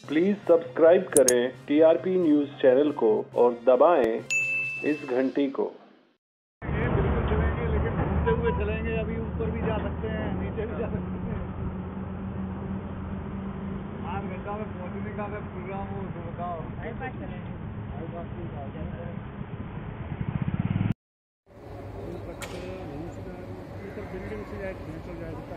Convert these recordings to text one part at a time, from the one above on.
Please subscribe करें TRP news channel को और दबाएं इस घंटी को। ये बिल्कुल चलेंगे, लेकिन घूमते हुए चलेंगे। अभी ऊपर भी जा सकते हैं, नीचे भी जा सकते हैं। 8 घंटा में पहुंचने का अगर प्रोग्राम हो तो बताओ। बाईपास चलेंगे, बाईपास भी जाओगे। बिल्डिंग से जाए चल जाए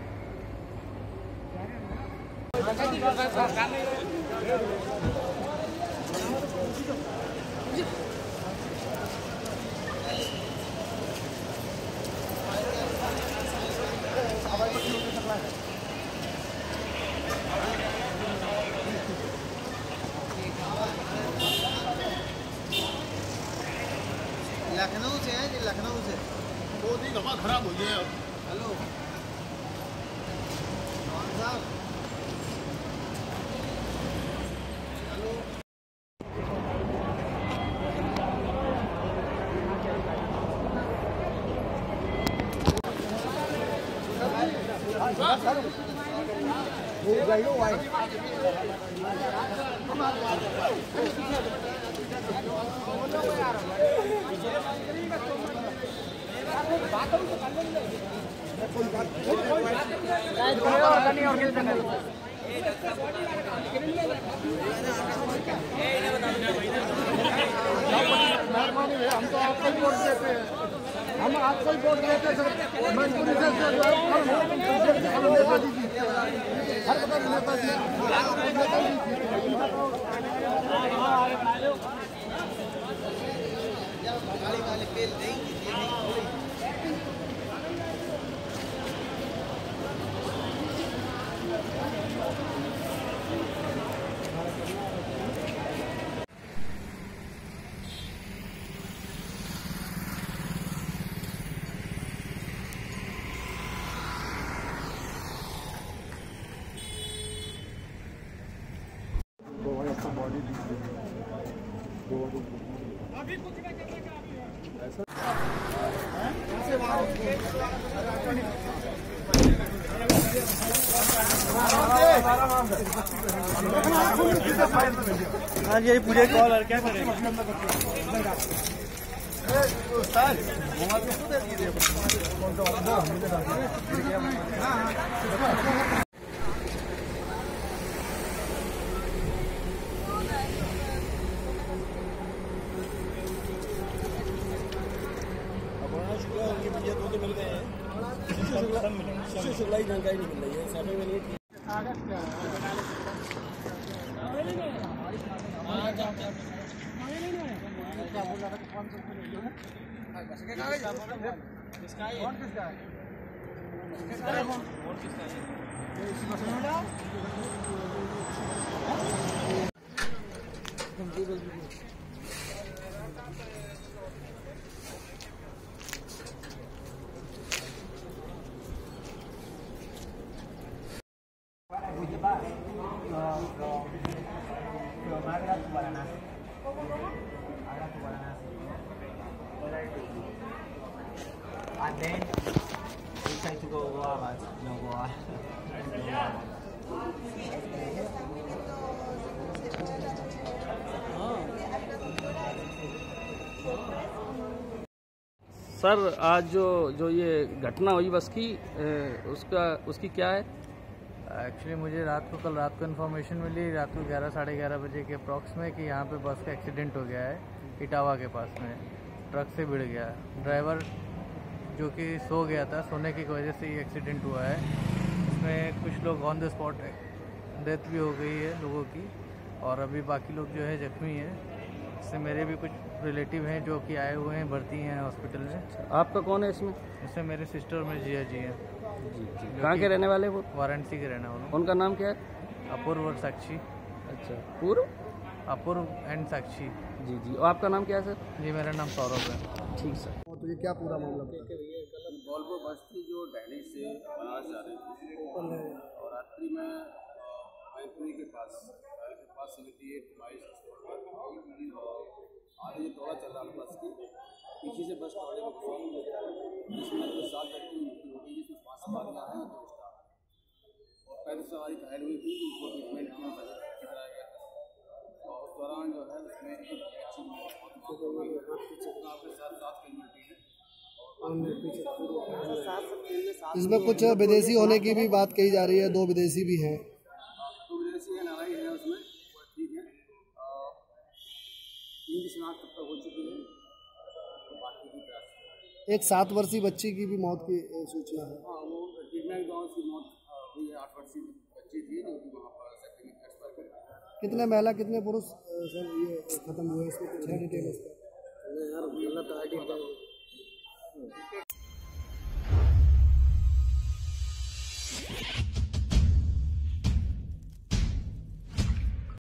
लखनऊ से है जी, लखनऊ से 2 दिन हवा खराब हो गई है। हेलो साहब, हेलो मेहरबानी है, हम तो आपको ही वोट देते हैं। हम आपको ही वोट देते हैं सर। मजबूरी से नेताजी जी, हर वक्त नेताजी गाड़ी वाले फेल नहीं अभी कुछ नहीं करने का हाँ जी, पूरे कॉल और क्या करेंगे। भैया 2 तो मिल गए हैं, शुक्ला ही जानकारी नहीं मिल रही है। समय में नहीं and then we try to go Goa, but no Goa. Sir, आज जो ये घटना हुई बस की, उसकी क्या है? एक्चुअली मुझे कल रात को इन्फॉर्मेशन मिली, रात को 11 साढ़े 11 बजे के अप्रॉक्स में, कि यहाँ पे बस का एक्सीडेंट हो गया है इटावा के पास में। ट्रक से भिड़ गया। ड्राइवर जो कि सो गया था, सोने की वजह से ये एक्सीडेंट हुआ है। इसमें कुछ लोग ऑन द स्पॉट डेथ भी हो गई है लोगों की, और अभी बाकी लोग जो है जख्मी हैं। इससे मेरे भी कुछ रिलेटिव हैं जो कि आए हुए हैं, भर्ती हैं हॉस्पिटल में। आपका कौन है इसमें? इससे मेरे सिस्टर में जिया जी हैं। जी। कहाँ के रहने वाले वो? वाराणसी के रहने वाले। उनका नाम क्या है? अपूर्व और साक्षी। अच्छा, पूर्व, अपूर्व एंड साक्षी। जी। और आपका नाम क्या है सर? जी, मेरा नाम सौरभ है। ठीक सर। तो ये क्या पूरा मामला बताइए। वॉल्वो बस थी जो दिल्ली से बनारस जा रही थी, और रात्रि में मैत्री के पास 78 माइल्स आगे दौड़ा चल रहा था बस की। पीछे से बस टॉले में घुसा, जिसमें 7 व्यक्ति की मृत्यु हो गई, जिसमें 5 सवारियाँ हैं और 2 स्टाफ, और 35 सवारी घायल हुई थी, जिनको ट्रीटमेंट की पे 7 कैजुअलिटी है। इसमें कुछ विदेशी होने की भी बात कही जा रही है, 2 विदेशी भी हैं। तो विदेशी है, नाराई है उसमें, वो ठीक है। 3 की शिनाख्त तब तक हो चुकी है, बाकी की तरह एक 7 वर्षीय बच्ची की भी मौत की सूचना है। हाँ, वो ट्रीटमेंट गाँव की मौत हुई है। 8 वर्षीय बच्ची थी जो कि वहाँ पर सेप्टिक एक्सपायर कर गई। कितने महिला कितने पुरुष सर ये खत्म हुए, इसमें कुछ है डिटेल इसका? यार गलत आइडिया ठीक है।